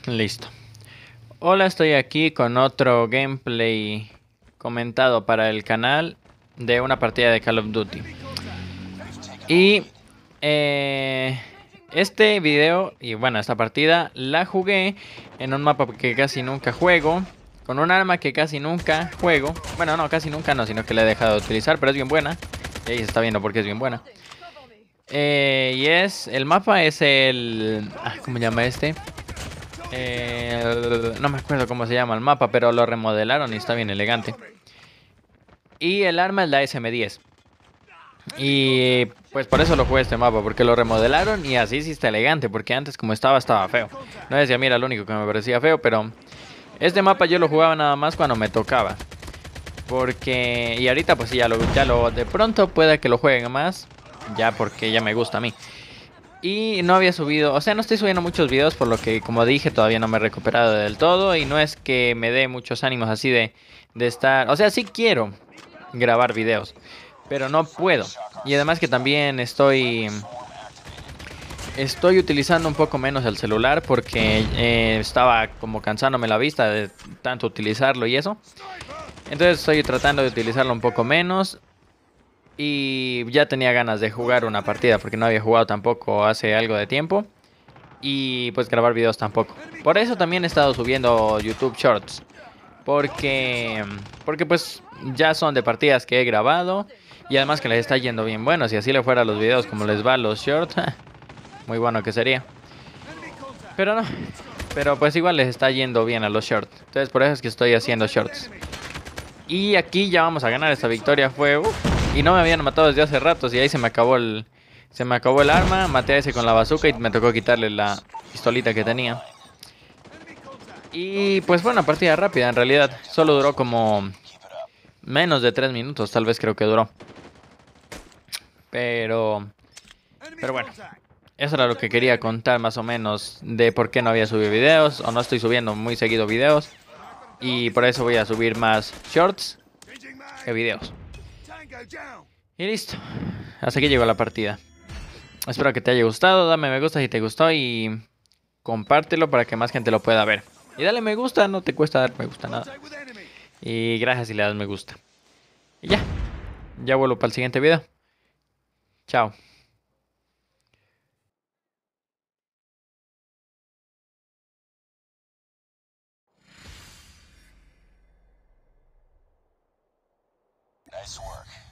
Listo. Hola, estoy aquí con otro gameplay comentado para el canal de una partida de Call of Duty. Y eh, este video, y bueno, esta partida la jugué en un mapa que casi nunca juego, con un arma que casi nunca juego. Bueno, no, casi nunca no, sino que la he dejado de utilizar, pero es bien buena. Y ahí se está viendo porque es bien buena. El mapa es el... ¿cómo se llama este? No me acuerdo cómo se llama el mapa, pero lo remodelaron y está bien elegante. Y el arma es la SM-10. Y pues por eso lo jugué este mapa, porque lo remodelaron y así sí está elegante, porque antes como estaba feo. No decía, mira, lo único que me parecía feo, pero este mapa yo lo jugaba nada más cuando me tocaba. Porque, y ahorita pues sí, de pronto puede que lo jueguen más, ya porque ya me gusta a mí. Y no había subido, o sea, no estoy subiendo muchos videos por lo que, como dije, todavía no me he recuperado del todo. Y no es que me dé muchos ánimos así de estar, o sea, sí quiero grabar videos, pero no puedo. Y además que también estoy utilizando un poco menos el celular porque estaba como cansándome la vista de tanto utilizarlo y eso. Entonces estoy tratando de utilizarlo un poco menos. Y ya tenía ganas de jugar una partida porque no había jugado tampoco hace algo de tiempo. Y pues grabar videos tampoco. Por eso también he estado subiendo YouTube Shorts. Porque pues ya son de partidas que he grabado. Y además que les está yendo bien bueno. Si así le fuera a los videos como les va a los shorts. Muy bueno que sería. Pero no. Pero pues igual les está yendo bien a los shorts. Entonces por eso es que estoy haciendo shorts. Y aquí ya vamos a ganar esta victoria. Y no me habían matado desde hace ratos. Y ahí se me acabó el arma. Maté a ese con la bazooka y me tocó quitarle la pistolita que tenía. Y pues fue una partida rápida en realidad. Solo duró como menos de 3 minutos, tal vez creo que duró. Pero, pero bueno, eso era lo que quería contar más o menos de por qué no había subido videos o no estoy subiendo muy seguido videos. Y por eso voy a subir más shorts que videos. Y listo. Hasta aquí llegó la partida. Espero que te haya gustado. Dame me gusta si te gustó y compártelo para que más gente lo pueda ver. Y dale me gusta, no te cuesta dar me gusta nada. Y gracias si le das me gusta. Y ya vuelvo para el siguiente video. Chao. Nice work.